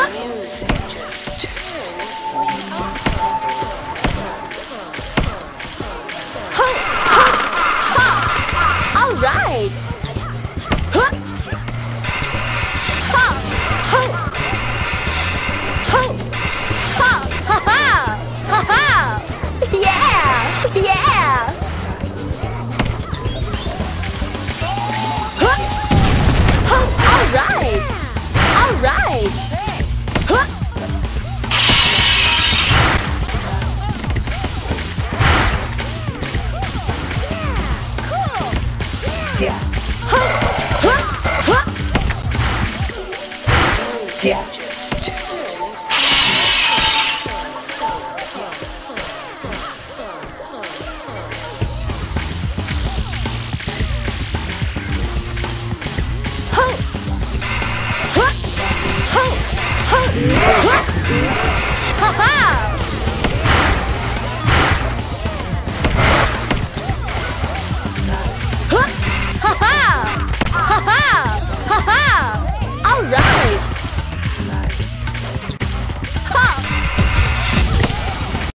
Music just turns me on. Ho, ho, ha! All right. Huh. Ha, ho, ho, ha, ha, ha, ha, ha. Yeah, yeah. Huh. Ho, all right. All right. Huh. Yeah. Ho, huh, huh. Music just